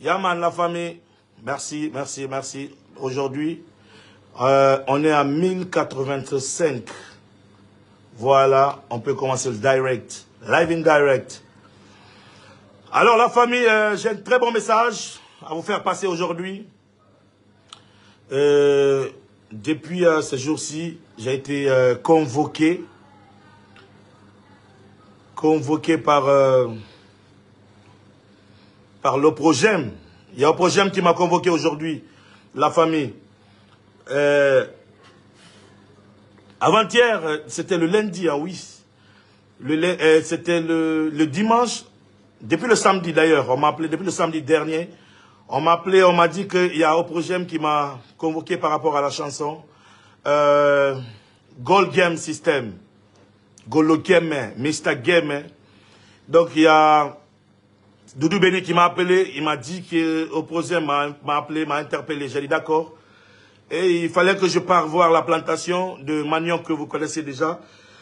Yaman, la famille, merci, merci, merci. Aujourd'hui, on est à 1085. Voilà, on peut commencer le direct, live in direct. Alors la famille, j'ai un très bon message à vous faire passer aujourd'hui. Depuis ces jours-ci, j'ai été convoqué par l'Oprogem. Il y a l'Oprogem qui m'a convoqué aujourd'hui, la famille. Avant-hier, c'était le lundi, ah oui. C'était le dimanche, depuis le samedi d'ailleurs, on m'a appelé, depuis le samedi dernier, on m'a appelé, on m'a dit qu'il y a Oprogem qui m'a convoqué par rapport à la chanson Gold Game System, Golo Game, Mr. Game. Donc il y a Doudou Béni qui m'a appelé, il m'a dit que Oprogem m'a appelé, m'a interpellé. J'ai dit d'accord. Et il fallait que je parte voir la plantation de manioc que vous connaissez déjà.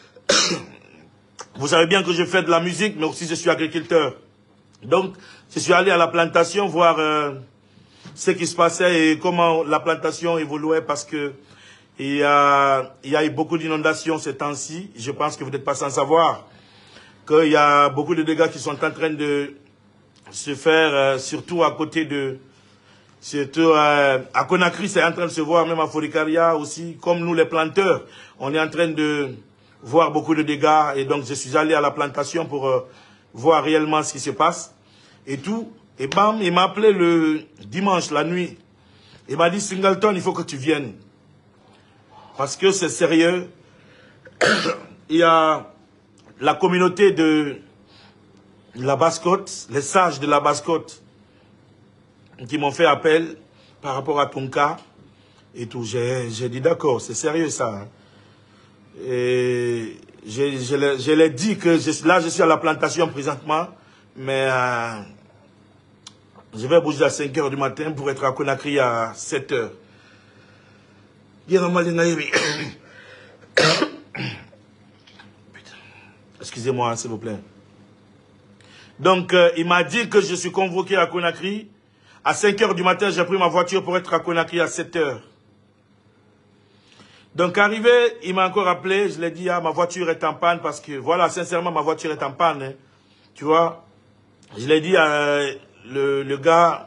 Vous savez bien que je fais de la musique, mais aussi je suis agriculteur. Donc, je suis allé à la plantation voir ce qui se passait et comment la plantation évoluait parce que il y a eu beaucoup d'inondations ces temps-ci. Je pense que vous n'êtes pas sans savoir qu'il y a beaucoup de dégâts qui sont en train de se faire, surtout à côté de... Surtout à Conakry, c'est en train de se voir, même à Foricaria aussi, comme nous les planteurs. On est en train de voir beaucoup de dégâts et donc je suis allé à la plantation pour voir réellement ce qui se passe et tout. Et bam, il m'a appelé le dimanche, la nuit. Il m'a dit, Singleton, il faut que tu viennes. Parce que c'est sérieux. Il y a la communauté de la Basse-Côte, les sages de la Basse-Côte, qui m'ont fait appel par rapport à ton cas et tout. J'ai dit d'accord, c'est sérieux ça. Hein. Et je l'ai dit que là je suis à la plantation présentement, mais je vais bouger à 5 h du matin pour être à Conakry à 7 h. Excusez-moi, s'il vous plaît. Donc, il m'a dit que je suis convoqué à Conakry. À 5 h du matin, j'ai pris ma voiture pour être à Conakry à 7 h. Donc, arrivé, il m'a encore appelé. Je lui ai dit, ah, ma voiture est en panne parce que, voilà, sincèrement, ma voiture est en panne. Hein. Tu vois, je l'ai dit, le gars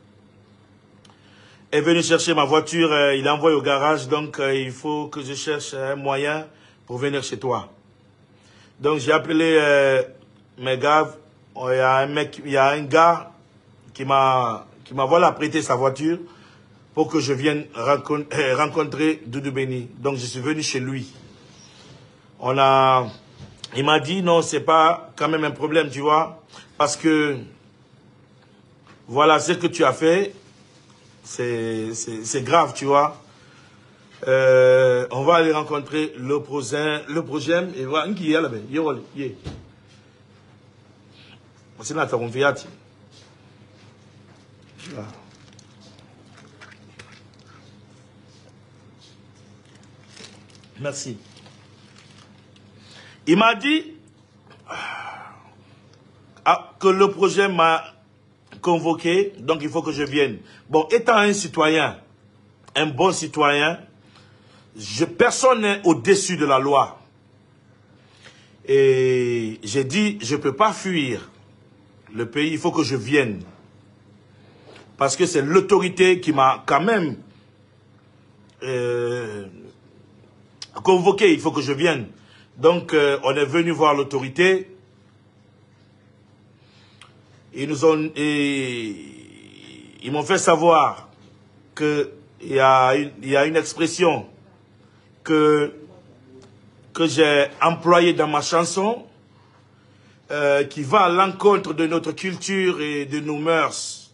est venu chercher ma voiture. Il l'a envoyé au garage. Donc, il faut que je cherche un moyen pour venir chez toi. Donc, j'ai appelé mes gars. Il y a un gars qui m'a voilà prêté sa voiture pour que je vienne rencontrer Doudou Béni. Donc je suis venu chez lui. Il m'a dit non, c'est pas quand même un problème, tu vois, parce que voilà ce que tu as fait, c'est grave, tu vois. On va aller rencontrer le Progem et voilà qui est là-bas. C'est là ta confiance. Merci. Il m'a dit que le projet m'a convoqué, donc il faut que je vienne. Bon, étant un citoyen, un bon citoyen, personne n'est au-dessus de la loi. Et j'ai dit, je ne peux pas fuir le pays, il faut que je vienne. Parce que c'est l'autorité qui m'a quand même convoqué, il faut que je vienne. Donc, on est venu voir l'autorité. Ils m'ont fait savoir qu'il y a une expression que j'ai employée dans ma chanson qui va à l'encontre de notre culture et de nos mœurs.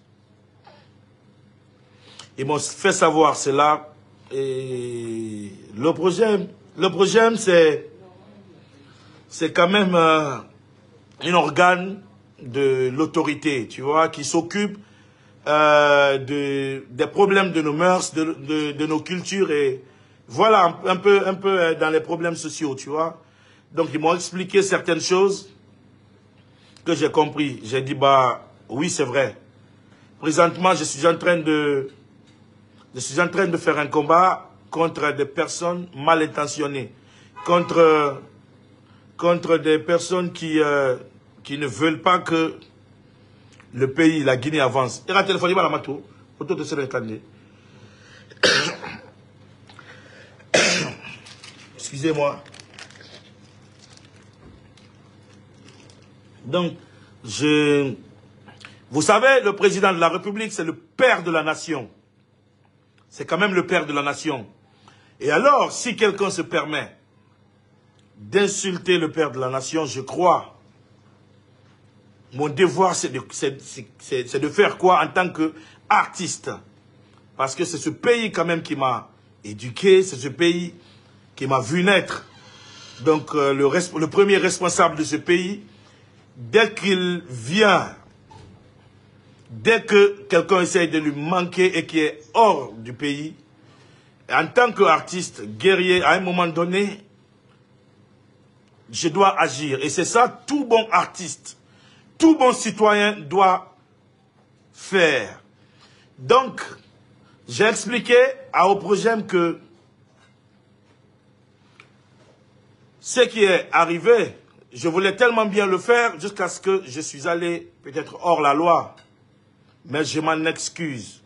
Ils m'ont fait savoir cela. Et le projet, c'est quand même un organe de l'autorité, tu vois, qui s'occupe des problèmes de nos mœurs, de nos cultures et voilà, un peu dans les problèmes sociaux, tu vois. Donc, ils m'ont expliqué certaines choses que j'ai compris. J'ai dit, bah, oui, c'est vrai. présentement, je suis en train de faire un combat contre des personnes mal intentionnées, contre des personnes qui ne veulent pas que le pays, la Guinée avance. Et la téléphone, il va la mato. Auto de se réclamer. Excusez-moi. Donc, vous savez, le président de la République, c'est le père de la nation. C'est quand même le père de la nation. Et alors, si quelqu'un se permet d'insulter le père de la nation, je crois, mon devoir, c'est de faire quoi en tant qu'artiste? Parce que c'est ce pays quand même qui m'a éduqué, c'est ce pays qui m'a vu naître. Donc, le premier responsable de ce pays, dès qu'il vient, dès que quelqu'un essaye de lui manquer et qui est hors du pays, en tant qu'artiste, guerrier, à un moment donné, je dois agir. Et c'est ça, tout bon artiste, tout bon citoyen doit faire. Donc, j'ai expliqué à Oprogem que ce qui est arrivé, je voulais tellement bien le faire jusqu'à ce que je suis allé peut-être hors la loi. Mais je m'en excuse.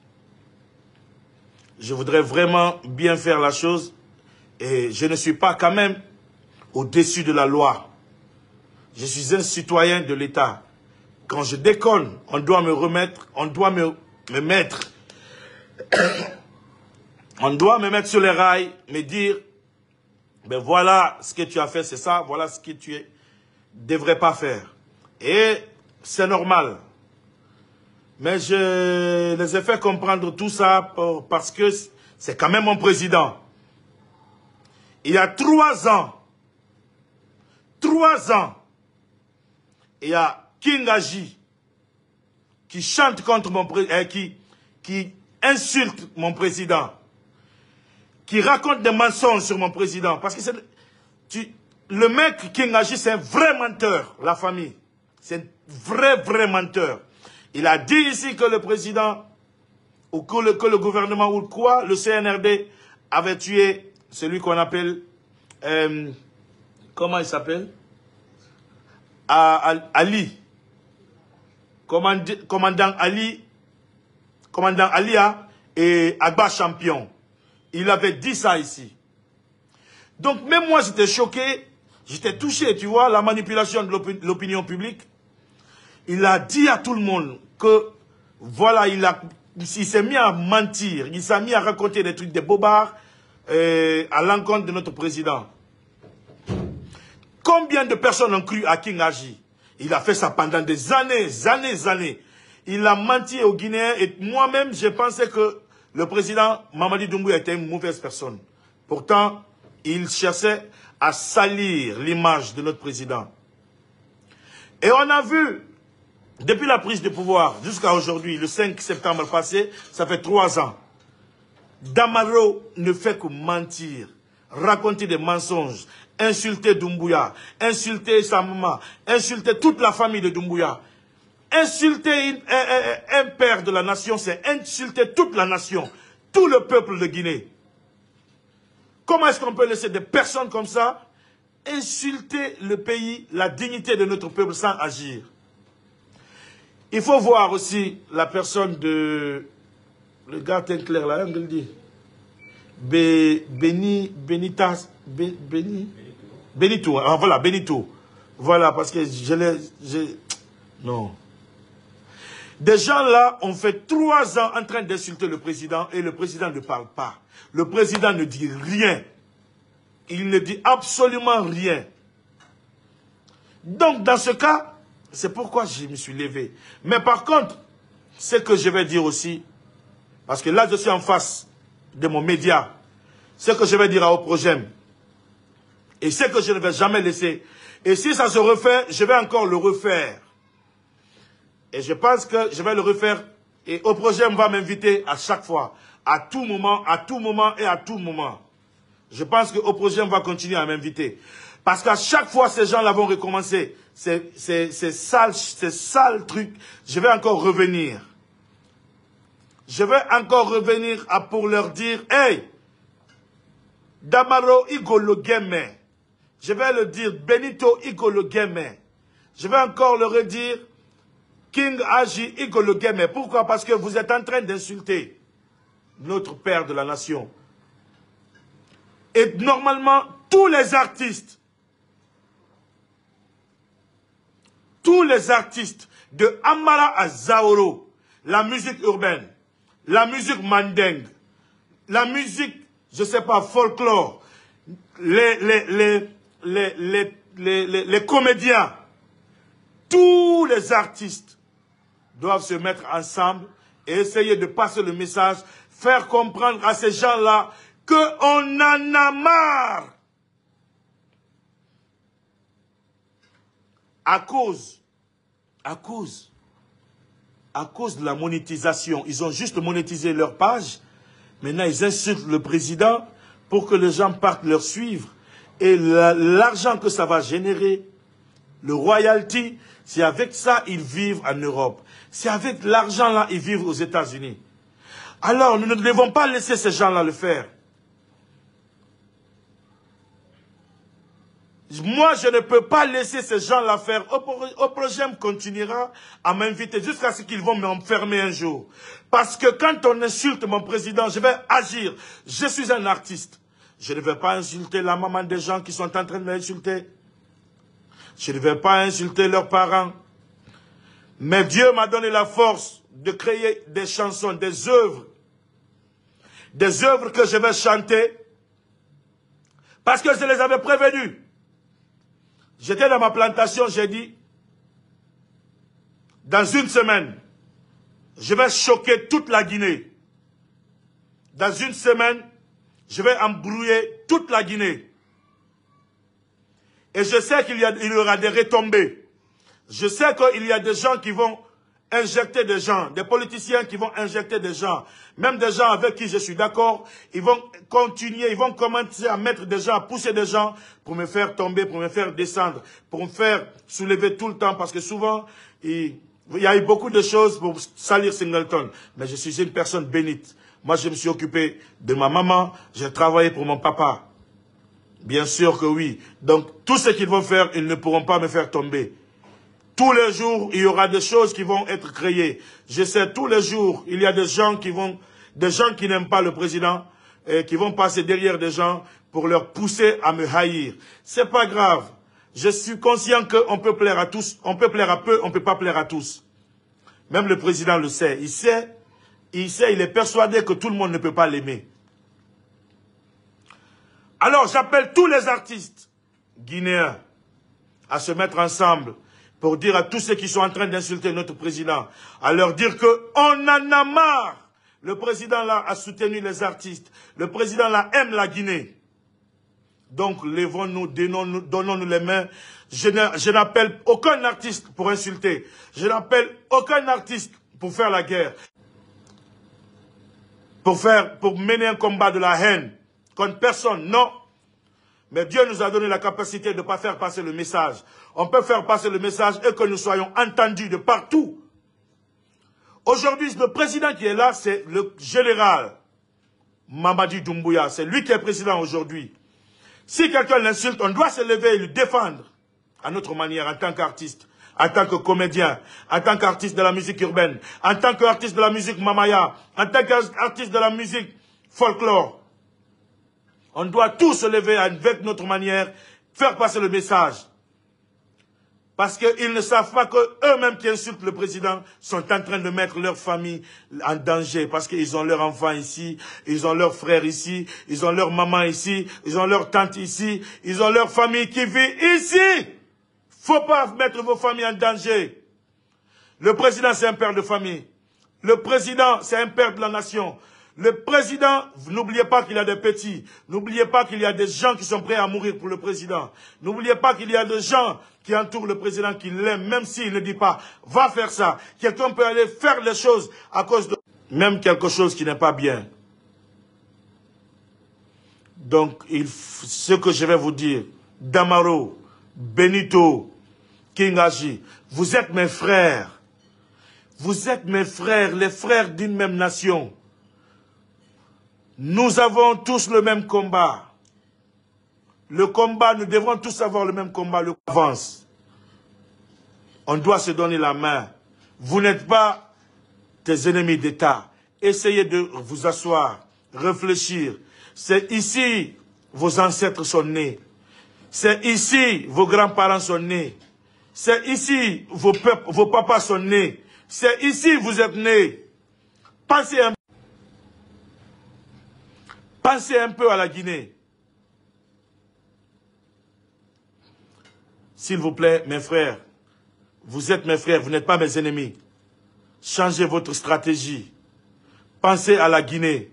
Je voudrais vraiment bien faire la chose et je ne suis pas quand même au-dessus de la loi. Je suis un citoyen de l'État. Quand je déconne, on doit me remettre, on doit me mettre, on doit me mettre sur les rails, me dire, ben voilà ce que tu as fait, c'est ça, voilà ce que tu ne devrais pas faire. Et c'est normal. Mais je les ai fait comprendre tout ça parce que c'est quand même mon président. Il y a 3 ans, il y a Kingaji qui chante contre mon président, qui insulte mon président, qui raconte des mensonges sur mon président. Parce que le mec Kingaji, c'est un vrai menteur, la famille. C'est un vrai menteur. Il a dit ici que le président, ou que le gouvernement, ou quoi, le CNRD avait tué celui qu'on appelle, comment il s'appelle? Ali. Commandant Ali et Agba Champion. Il avait dit ça ici. Donc même moi j'étais choqué, j'étais touché, tu vois, la manipulation de l'opinion publique. Il a dit à tout le monde que, voilà, il s'est mis à mentir, il s'est mis à raconter des trucs de bobards à l'encontre de notre président. Combien de personnes ont cru à Kingaji? Il a fait ça pendant des années. Il a menti aux Guinéens et moi-même, j'ai pensé que le président Mamadi Doumbouya était une mauvaise personne. Pourtant, il cherchait à salir l'image de notre président. Et on a vu, depuis la prise de pouvoir jusqu'à aujourd'hui, le 5 septembre passé, ça fait 3 ans, Damaro ne fait que mentir, raconter des mensonges, insulter Doumbouya, insulter sa maman, insulter toute la famille de Doumbouya. Insulter un père de la nation, c'est insulter toute la nation, tout le peuple de Guinée. Comment est-ce qu'on peut laisser des personnes comme ça insulter le pays, la dignité de notre peuple sans agir? Il faut voir aussi la personne de... Le gars teint clair là, on le dit. Benito. Ah, voilà, Benito. Voilà, parce que non. Des gens là ont fait 3 ans en train d'insulter le président et le président ne parle pas. Le président ne dit rien. Il ne dit absolument rien. Donc dans ce cas, c'est pourquoi je me suis levé. Mais par contre, ce que je vais dire aussi, parce que là je suis en face de mon média, ce que je vais dire à Oprogem, et ce que je ne vais jamais laisser, et si ça se refait, je vais encore le refaire. Et je pense que je vais le refaire, et Oprogem va m'inviter à chaque fois, à tout moment et à tout moment. Je pense que Oprogem va continuer à m'inviter. Parce qu'à chaque fois, ces gens-là vont recommencer. Ces sales trucs. Je vais encore revenir. je vais encore revenir pour leur dire, hey, Damaro Igolo Geme. Je vais le dire, Benito Igolo Geme. Je vais encore le redire, King Haji Igolo Geme. Pourquoi? Parce que vous êtes en train d'insulter notre père de la nation. Et normalement, tous les artistes de Amara à Zaoro, la musique urbaine, la musique mandingue, la musique, je sais pas, folklore, les comédiens, tous les artistes doivent se mettre ensemble et essayer de passer le message, faire comprendre à ces gens-là qu'on en a marre. À cause de la monétisation, ils ont juste monétisé leur page. Maintenant, ils insultent le président pour que les gens partent leur suivre. Et l'argent que ça va générer, le royalty, c'est avec ça ils vivent en Europe. C'est avec l'argent-là ils vivent aux États-Unis. Alors, nous ne devons pas laisser ces gens-là le faire. Moi, je ne peux pas laisser ces gens-là faire. Au prochain continuera à m'inviter jusqu'à ce qu'ils vont m'enfermer un jour. Parce que quand on insulte mon président, je vais agir. Je suis un artiste. Je ne vais pas insulter la maman des gens qui sont en train de m'insulter. Je ne vais pas insulter leurs parents. Mais Dieu m'a donné la force de créer des chansons, des œuvres. Des œuvres que je vais chanter. Parce que je les avais prévenus. J'étais dans ma plantation, j'ai dit, dans une semaine, je vais choquer toute la Guinée. Dans une semaine, je vais embrouiller toute la Guinée. Et je sais qu'il y aura des retombées. Je sais qu'il y a des gens qui vont injecter des gens, des politiciens qui vont injecter des gens, même des gens avec qui je suis d'accord, ils vont continuer, ils vont commencer à mettre des gens, à pousser des gens pour me faire tomber, pour me faire descendre, pour me faire soulever tout le temps, parce que souvent, il y a eu beaucoup de choses pour salir Singleton, mais je suis une personne bénite. Moi, je me suis occupé de ma maman, j'ai travaillé pour mon papa. Bien sûr que oui. Donc, tout ce qu'ils vont faire, ils ne pourront pas me faire tomber. Tous les jours, il y aura des choses qui vont être créées. Je sais, tous les jours, il y a des gens qui n'aiment pas le président, et qui vont passer derrière des gens pour leur pousser à me haïr. C'est pas grave. Je suis conscient qu'on peut plaire à tous. On peut plaire à peu, on peut pas plaire à tous. Même le président le sait. Il est persuadé que tout le monde ne peut pas l'aimer. Alors, j'appelle tous les artistes guinéens à se mettre ensemble pour dire à tous ceux qui sont en train d'insulter notre président, à leur dire qu'on en a marre. Le président là a soutenu les artistes. Le président là aime la Guinée. Donc, levons-nous, donnons-nous les mains. Je n'appelle aucun artiste pour insulter. Je n'appelle aucun artiste pour faire la guerre. Pour mener un combat de la haine contre personne, non. Mais Dieu nous a donné la capacité de ne pas faire passer le message. On peut faire passer le message et que nous soyons entendus de partout. Aujourd'hui, le président qui est là, c'est le général Mamadi Doumbouya. C'est lui qui est président aujourd'hui. Si quelqu'un l'insulte, on doit se lever et le défendre à notre manière, en tant qu'artiste, en tant que comédien, en tant qu'artiste de la musique urbaine, en tant qu'artiste de la musique mamaya, en tant qu'artiste de la musique folklore. On doit tous se lever avec notre manière, faire passer le message. Parce qu'ils ne savent pas qu'eux-mêmes qui insultent le président sont en train de mettre leur famille en danger. Parce qu'ils ont leurs enfants ici, ils ont leurs frères ici, ils ont leur maman ici, ils ont leur tante ici, ils ont leur famille qui vit ici. Faut pas mettre vos familles en danger. Le président, c'est un père de famille. Le président, c'est un père de la nation. Le président, n'oubliez pas qu'il y a des petits. N'oubliez pas qu'il y a des gens qui sont prêts à mourir pour le président. N'oubliez pas qu'il y a des gens qui entourent le président, qui l'aiment, même s'il ne dit pas, va faire ça. Quelqu'un peut aller faire les choses à cause de... Même quelque chose qui n'est pas bien. Donc, ce que je vais vous dire, Damaro, Benito, King Haji, vous êtes mes frères. Vous êtes mes frères, les frères d'une même nation. Nous avons tous le même combat. Le combat, nous devrons tous avoir le même combat. Le combat avance. On doit se donner la main. Vous n'êtes pas des ennemis d'État. Essayez de vous asseoir, réfléchir. C'est ici vos ancêtres sont nés. C'est ici vos grands-parents sont nés. C'est ici vos papas sont nés. C'est ici vous êtes nés. Pensez un peu à la Guinée. S'il vous plaît, mes frères, vous êtes mes frères, vous n'êtes pas mes ennemis. Changez votre stratégie. Pensez à la Guinée.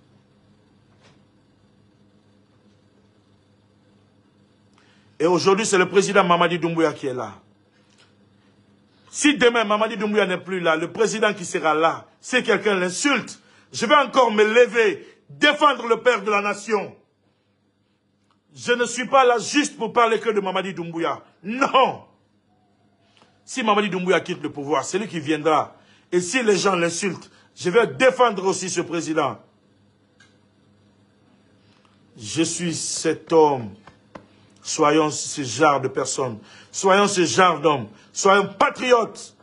Et aujourd'hui, c'est le président Mamadi Doumbouya qui est là. Si demain Mamadi Doumbouya n'est plus là, le président qui sera là, si quelqu'un l'insulte, je vais encore me lever, défendre le père de la nation. Je ne suis pas là juste pour parler que de Mamadi Doumbouya. Non! Si Mamadi Doumbouya quitte le pouvoir, c'est lui qui viendra. Et si les gens l'insultent, je vais défendre aussi ce président. Je suis cet homme. Soyons ce genre de personnes. Soyons ce genre d'hommes. Soyons patriotes.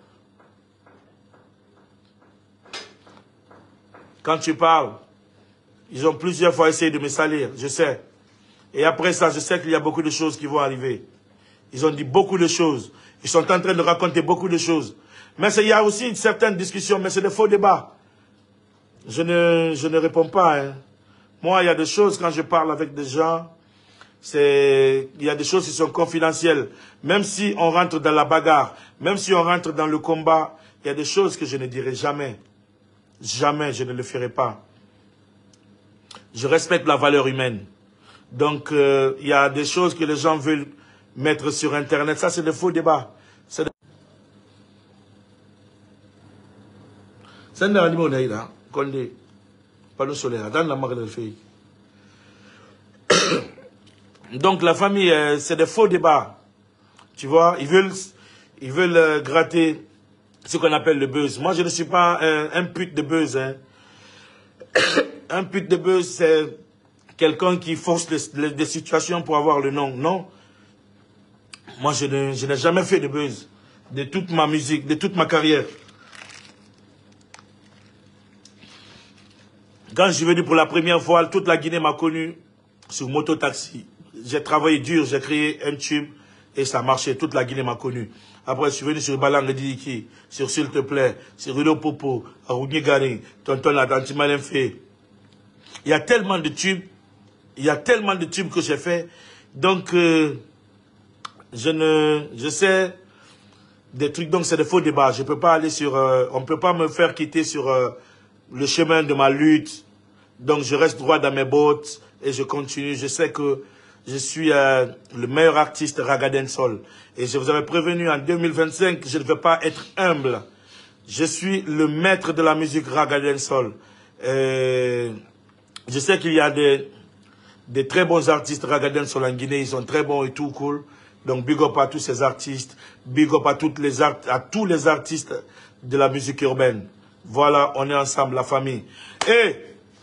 Quand tu parles, ils ont plusieurs fois essayé de me salir, je sais. Et après ça, je sais qu'il y a beaucoup de choses qui vont arriver. Ils ont dit beaucoup de choses. Ils sont en train de raconter beaucoup de choses. Mais il y a aussi une certaine discussion, mais c'est des faux débats. Je ne réponds pas. Hein. Moi, il y a des choses, quand je parle avec des gens, il y a des choses qui sont confidentielles. Même si on rentre dans la bagarre, même si on rentre dans le combat, il y a des choses que je ne dirai jamais. Jamais, je ne le ferai pas. Je respecte la valeur humaine. Donc, il y a des choses que les gens veulent mettre sur Internet. Ça, c'est des faux débats. Donc, la famille, c'est des faux débats. Tu vois, ils veulent gratter ce qu'on appelle le buzz. Moi, je ne suis pas un pute de buzz. Hein. Un pute de buzz, c'est quelqu'un qui force des situations pour avoir le nom. Non. Moi, je n'ai jamais fait de buzz de toute ma musique, de toute ma carrière. Quand je suis venu pour la première fois, toute la Guinée m'a connu sur moto-taxi. J'ai travaillé dur, j'ai créé un tube et ça marchait. Toute la Guinée m'a connu. Après, je suis venu sur Balang Didiki, sur S'il te plaît, sur Rulo Popo, Arouni Garing, Tonton la Tanti Malenfé. Il y a tellement de tubes. Il y a tellement de tubes que j'ai fait. Donc, je sais des trucs. Donc, c'est des faux débats. Je peux pas aller sur... on ne peut pas me faire quitter sur le chemin de ma lutte. Donc, je reste droit dans mes bottes et je continue. Je sais que je suis le meilleur artiste Raga Dancehall. Et je vous avais prévenu en 2025 que je ne vais pas être humble. Je suis le maître de la musique Raga Dancehall. Je sais qu'il y a des très bons artistes Raga Dancehall en Guinée. Ils sont très bons et tout cool. Donc, big up à tous ces artistes. Big up à tous les artistes de la musique urbaine. Voilà, on est ensemble, la famille. Et,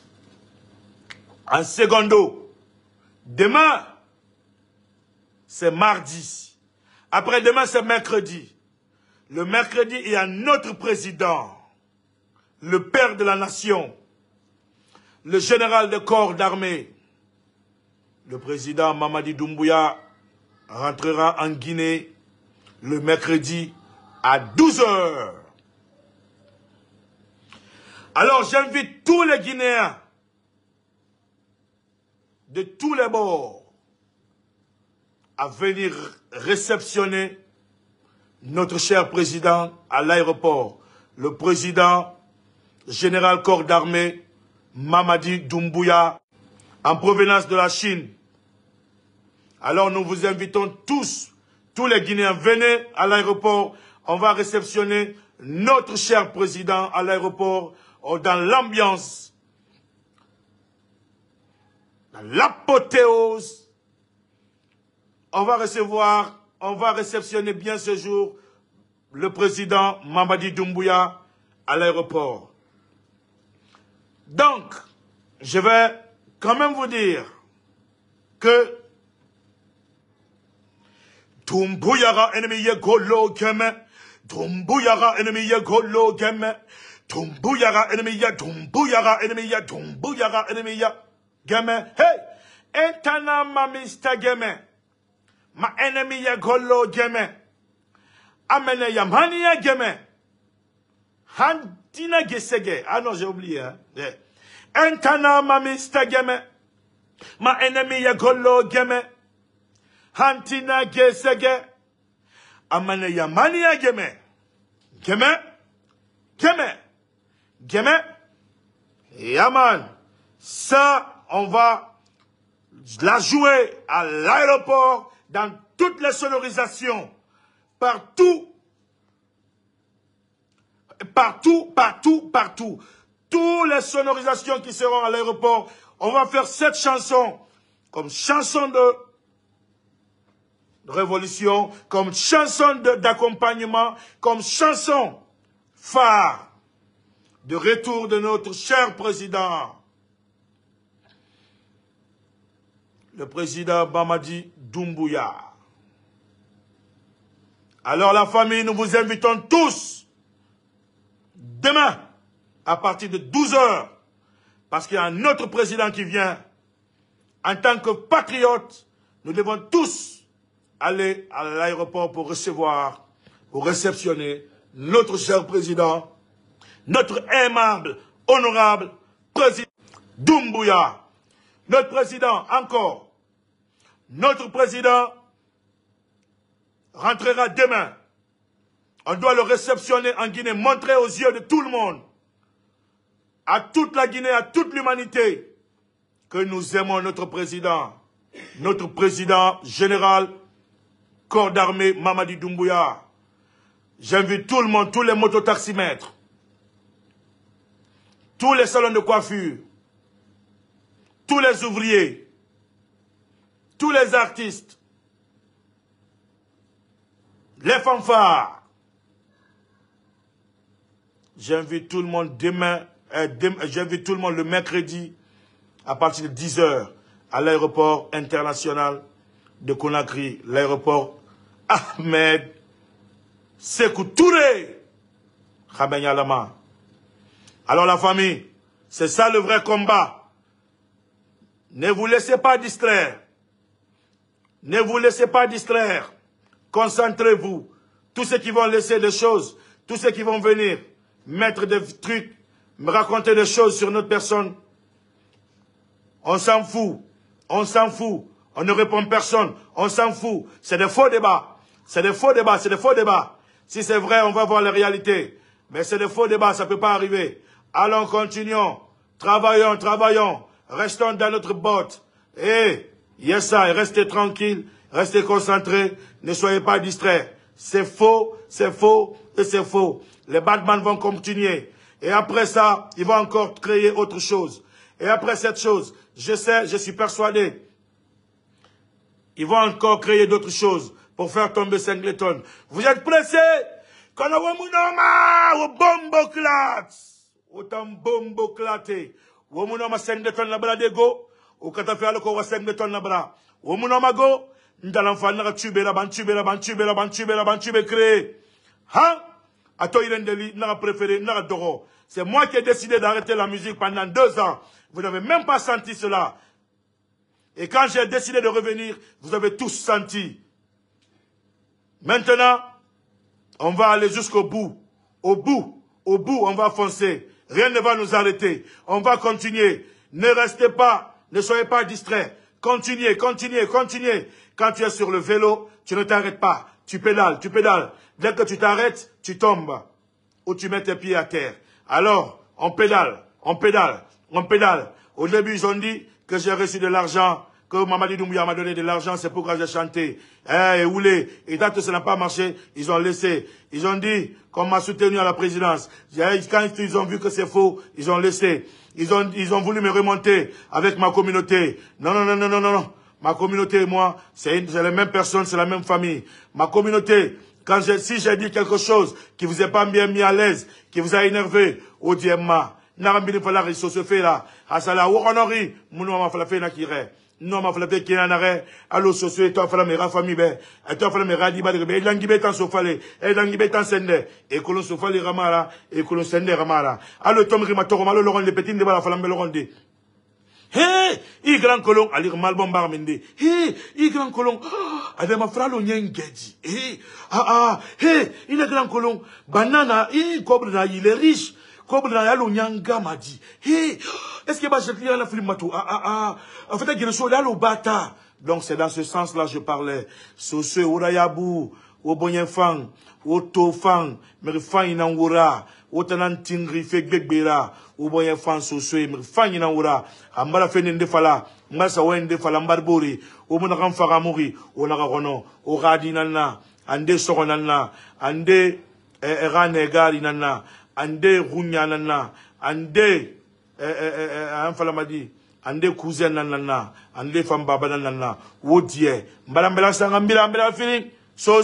en secondo, demain, c'est mardi. Après-demain, c'est mercredi. Le mercredi, il y a notre président, le père de la nation, le général de corps d'armée, le président Mamadi Doumbouya rentrera en Guinée le mercredi à 12 h. Alors j'invite tous les Guinéens de tous les bords à venir réceptionner notre cher président à l'aéroport, le président général corps d'armée Mamadi Doumbouya en provenance de la Chine. Alors nous vous invitons tous les Guinéens, venez à l'aéroport. On va réceptionner notre cher président à l'aéroport dans l'ambiance, dans l'apothéose. On va réceptionner bien ce jour le président Mamadi Doumbouya à l'aéroport. Donc, je vais quand même vous dire que Tumbuyaga enemy ye golo geme. Tumbuyaga enemy ye golo geme. Tumbuyaga enemy ya. Tumbuyaga enemy ya. Tumbuyaga enemy ya. Geme. Hey! Entana ma Mr. Geme. Ma enemy ye golo geme. Amene ya mani ya geme. Hantina gesege. Ah non, j'ai oublié. Hein? Yeah. Entana ma Mr. Geme. Ma enemy ye golo geme. Hantina gesege. Amane yamani ya geme. Geme. Geme. Geme. Yaman. Ça, on va la jouer à l'aéroport, dans toutes les sonorisations. Partout. Partout, partout, partout. Toutes les sonorisations qui seront à l'aéroport. On va faire cette chanson comme chanson de révolution, comme chanson d'accompagnement, comme chanson phare de retour de notre cher président. Le président Mamadi Doumbouya. Alors la famille, nous vous invitons tous demain à partir de 12 h, parce qu'il y a un autre président qui vient. En tant que patriotes, nous devons tous aller à l'aéroport pour recevoir, pour réceptionner notre cher président, notre aimable, honorable président Doumbouya. Notre président, encore, notre président rentrera demain. On doit le réceptionner en Guinée, montrer aux yeux de tout le monde, à toute la Guinée, à toute l'humanité, que nous aimons notre président général, corps d'armée Mamadi Doumbouya. J'invite tout le monde, tous les mototaximètres, tous les salons de coiffure, tous les ouvriers, tous les artistes, les fanfares. J'invite tout le monde j'invite tout le monde le mercredi à partir de 10 h à l'aéroport international de Conakry, l'aéroport Ahmed Sékou Touré. Alors la famille, c'est ça le vrai combat. Ne vous laissez pas distraire. Ne vous laissez pas distraire. Concentrez-vous. Tous ceux qui vont laisser des choses, tous ceux qui vont venir mettre des trucs, me raconter des choses sur notre personne, on s'en fout. On s'en fout. On ne répond personne. On s'en fout. C'est des faux débats. C'est des faux débats. C'est des faux débats. Si c'est vrai, on va voir la réalité. Mais c'est des faux débats. Ça ne peut pas arriver. Allons, continuons. Travaillons, travaillons. Restons dans notre botte. Et, yes, ça, restez tranquilles. Restez concentrés. Ne soyez pas distraits. C'est faux et c'est faux. Les Batman vont continuer. Et après ça, ils vont encore créer autre chose. Et après cette chose, je sais, je suis persuadé, ils vont encore créer d'autres choses pour faire tomber Singleton. Vous êtes pressés? Quand on a bombo clat, autant bombo claté. Womunoma Singleton la bra de go, ou quand on fait le corps Singleton la bra. Womunoma go, n'dalan fa na tube la ban créé. Hein? Ato irendeli n'a préféré n'a doro. C'est moi qui ai décidé d'arrêter la musique pendant 2 ans. Vous n'avez même pas senti cela. Et quand j'ai décidé de revenir, vous avez tous senti. Maintenant, on va aller jusqu'au bout. Au bout, on va foncer. Rien ne va nous arrêter. On va continuer. Ne restez pas, ne soyez pas distraits. Continuez. Quand tu es sur le vélo, tu ne t'arrêtes pas. Tu pédales. Dès que tu t'arrêtes, tu tombes. Ou tu mets tes pieds à terre. Alors, on pédale. Au début, ils ont dit que j'ai reçu de l'argent, que Mamadi Doumbouya m'a donné de l'argent, c'est pourquoi j'ai chanté. Et tant que ça n'a pas marché, ils ont laissé. Ils ont dit qu'on m'a soutenu à la présidence. Quand ils ont vu que c'est faux, ils ont laissé. Ils ont voulu me remonter avec ma communauté. Non. Ma communauté et moi, c'est les mêmes personnes, c'est la même famille. Ma communauté, Si j'ai dit quelque chose qui vous est pas bien mis à l'aise, qui vous a énervé, au diemma, n'arambini fala riso se fait là, asala wokonori, mounou ma fala fait na kire. Non, ma fala fait qui n'arrête, allo socio et toi fala mera famille be, et toi fala mera di badre be, et l'angibet en sofale, et l'angibet en sende, et que l'on sofale ramara, et que l'on sende ramara. Allo tom rimatoro malo loron les petits de bala fala meloronde. Hey, i grand colon, alir malbon barmende. Hey, i grand colon, avec ma frère l'onien gedi. Hey, hey, il est grand colon, banana, cobre il est riche. Comme dans le nyanga m'a dit, hey, est-ce que je vais la flimato? En fait, il y a le bata. Donc, c'est dans ce sens-là que je parlais. Soso, Urayabu, Obonyenfang, Otofang, Merifang Inangura, Otanantingri, Fekbekbera, Obonyenfang, Soso, Merifang Inangura, Ambala Fenendefala, Massa Wendefala, Mbarbori, Omonakam Faramuri, Onaragono, Oradinana, Ande Soronana, Ande Eranegari Nana, ande runyanana, ande anfalamadi, ande cousin nanana, ande femme baba nanana, wodie, mbala sanga mbila feeling, so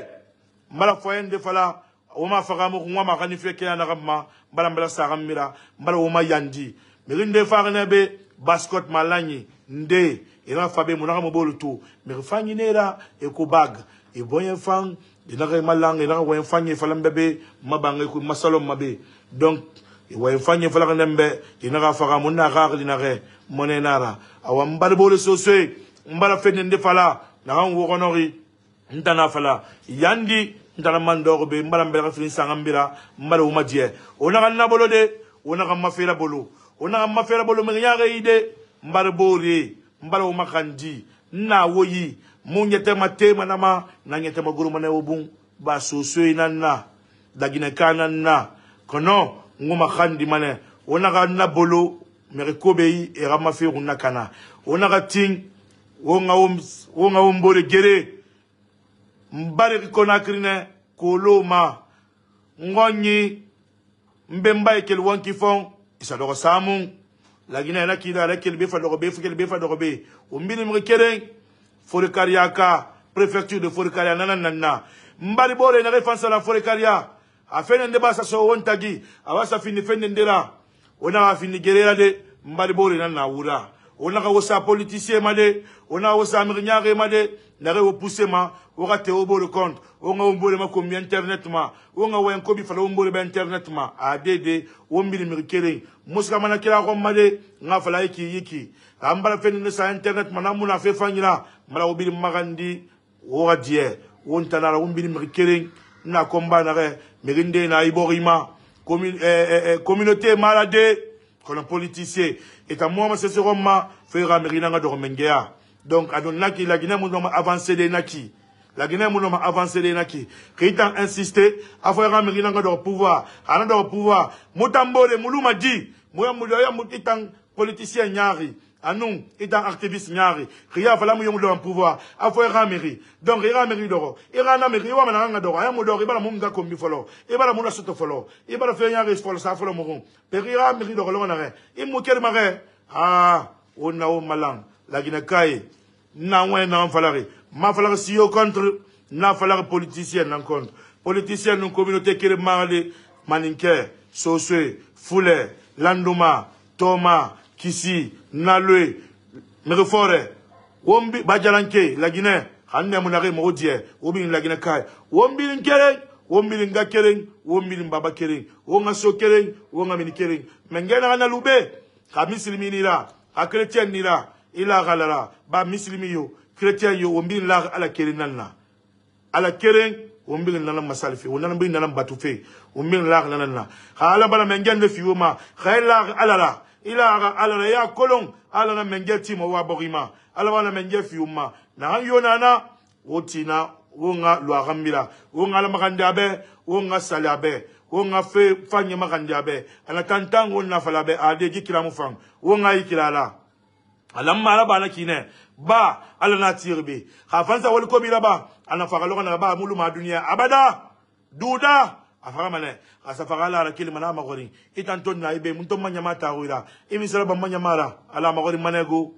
mbala foyen de fala, oma fagamu ngwa makani feke anarama, mbala sanga mbala oma yandi, mirinde fagnebe, baskot malani, nde, ina fabe munaka mobolutu, mirifanyi nera, ekobag, e boyen fang, il n'a rien malang, il n'a rien fait, il fallait bébé, ma bangue, ma salon, ma bé. Donc, il n'a rien fait, il fallait n'embe, il n'a rien fait, mon arare, il n'a rien, mon enara. Awa mbalbo le sosé, mbala fait n'ende fala, n'a rien ou honori, n'tana fala. Yandi, n'tana mandorbe, mbala mbela fin sangambira, mbala ou madie. On a rien bolode, on a rien fait la bolo. On a rien fait la bolo, mais rien ide, mbala bori, mbala ou makandi, na woyi. Munyete mate manama na nyete maguru mane obun ba soso inana dagine kanana kono ngoma khandi mane onaka na bolo merikobei e rama fe runa kana onaka ting wonga ombole gere mbare kona krine koloma ngonyi mbemba ekel wanki fon isa do samun lagine na kida la kel be fa do be fukel be fa do be o mbini mrikeren Forikariaka, préfecture de Forikaria, nanana. Mbari bore na refansa la Forikaria. A fait un débat sa so wontagi. Awa sa fini fendendera. Ona a fini gerera de mbari bore na wura. Ona ka wosa politicien made, ona wosa amirinyare made, na re opousse ma, ora te obo le compte. Onga ombole ma komi internet ma. Onga wa enkobi fala ombole ba internet ma. Adede, ombili mirikere. Muska mana kila romade, nga fala yiki. Ambala fendende sa internet manamuna fe fanyira. Mala obili magandi ora die wontanara umbili mrikering na komba na re merinde na iborima communauté malade kono politicien et à moi c'est roma fera merina nga do mengea donc adon naki la Guinée mon avancer de naki la Guinée mon avancer de naki kitan insister à faire merina nga do pouvoir ana do pouvoir mutambole muluma di moya mudoya mutitan politicien nyari Anou, étant activiste nyari, ria fala mu yomudo en pouvoir, afo era mairie. Donc era mairie doro. Era na mairie wa mananga doro, aya mu doro ibala mu nga kombi folo. Ibala mu na soto folo. Ibala fe nyari folo sa folo mu. Perira mairie doro lo na re. Imu kel mare. Ona o malang. La Guinée na wen na falare. Ma falare si yo contre na falare politicien nan contre. Politicien non communauté kele marale maninke, soswe, foule, landuma, Thomas Kisi, Nalwe, Merefore, Wombi, Bajalanke, la Guinée, Hanne Monare Modier, Wombi la Guinée Kai, Wombi in Kering, Wombi in Gakering, Wombi in Baba Kering, Wonga So Kering, Wonga Mini Kering, Mengena Nalube, Ha Mislimi Nila, Ha Chrétien Nila, Ila Galara, Ba Mislimi yo, Chrétien yo, Wombi in Lag à la Kering Nana. À la Kering, Wombi in Nana Masalfi, Wombi in Nana Batoufe, Wombi in Lag Nana. Ha la Bala Mengen de Fiuma, Ha Lag Alara. Il a ala ya kolon ala na mengeti mo wa borima ala wana mengefi umma na yonana wotina wonga lwa gambira wonga la makanda be wonga salabe wonga fe fanye makanda be ana tantango na falabe ade gikira mufang wonga ikilala ala mala bana kine ba ala na tirbe khafansa wal kobira ba ana fagalo na ba mulu ma dunia abada duda afaramane asafagala la kilima na magori itanton na ibe munto manyamata wira imisala ba manyamara ala magori manego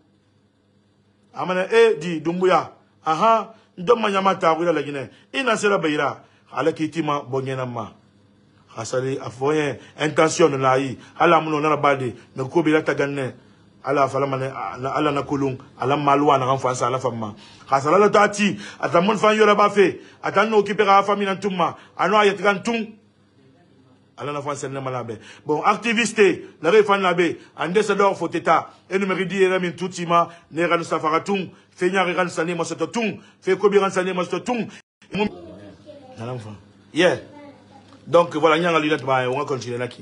amana di dumbuya aha ndo manyamata wira la Guinée ina sera bayira ala kitima bonyenama asali afoyen intention na yi ala muno na bade me ko bi la taganne ala fala mane ala na kulung ala malwa na renforcer ala fama asala la tati atamon fan yora ba fe atano occuper la famille na tumma ano ayet kan tung ala na fan senna malabe bon activiste la refan labe ambassadeur foteta et numeri di era min tutima ne ran safaratung fe nyari ran sani mo soto tung fe ko bi ran sani mo soto tung yeah. Donc voilà, on va continuer là.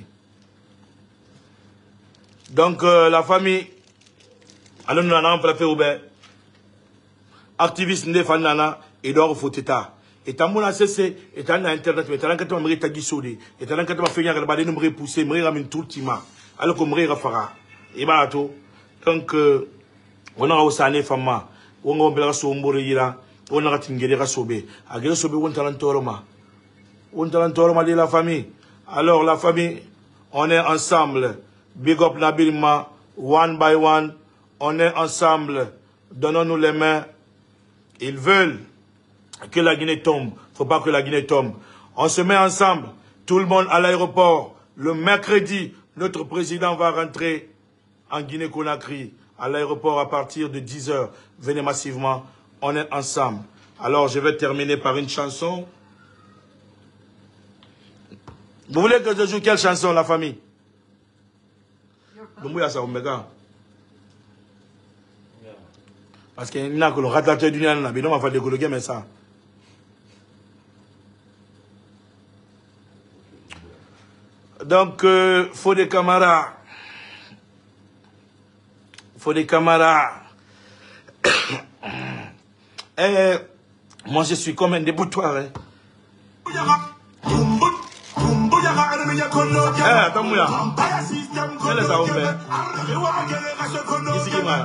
Donc la famille, alors nous avons fait ouvert, activiste de Fanana et d'or Foteta. Et tant mon accès, et tant internet, et tant que tu m'as tagi soudé, et tant que tu m'as fait un repas, nous me repousser, me ramène tout le tima, alors qu'on me rafara. Et bah tout. Donc on a aussi un femme, on a un bel sombreira, on a un tingere sobe, à gueule sobe on talent toroma. On talent de la famille. Alors la famille, on est ensemble. Big up Nabilma, one by one. On est ensemble. Donnons-nous les mains. Ils veulent que la Guinée tombe. Faut pas que la Guinée tombe. On se met ensemble. Tout le monde à l'aéroport. Le mercredi, notre président va rentrer en Guinée-Conakry. À l'aéroport à partir de 10 h. Venez massivement. On est ensemble. Alors je vais terminer par une chanson. Vous voulez que je joue quelle chanson, la famille? Parce qu'il y a que le ratateur du Nian, mais non, on va faire des mais ça. Donc, faut des camarades. Faut des camarades. Et moi, je suis comme un déboutoir. Hein. Attends, Mouya. Quel est ça, on fait? Ici, qui m'a.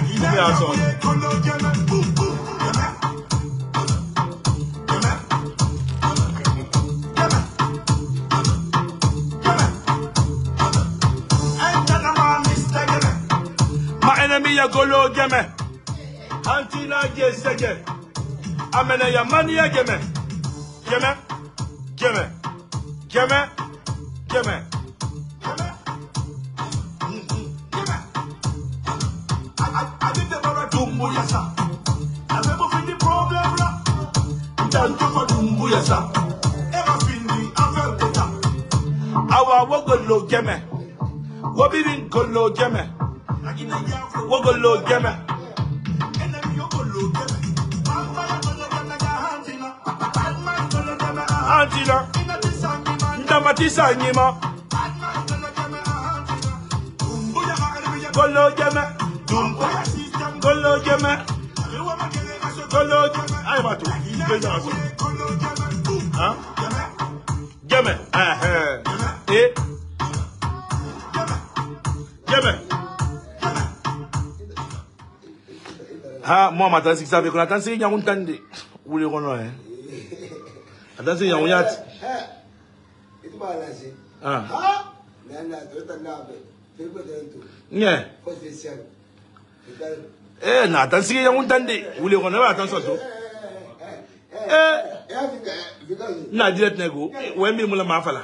Ma ennemi ya golo geme. Antina gesege. Amene ya mani ya geme. Geme. Geme. Geme. Geme. Awa wogolo geme. Wobirin golo geme. Wogolo geme. Antina. Ndamatisa nyima. Golo geme. Golo geme. Golo geme. Aïe batou. Hein? Geme. Et Geme. Ah, moi, ma tante, c'est que ça veut qu'on attend, c'est qu'il y a un temps de. Où les renons, hein? Attends, c'est qu'il y a un yacht. Ah. Yeah. Eh, non, attends, c'est qu'il y a un temps de. Où les renons, attends, ça, tout. Na direct nego we mi mula mafala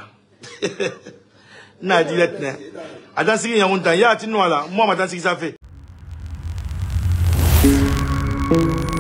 na direct ne adan sigi ya unta ya tinwala mo ma dan sigi ça fait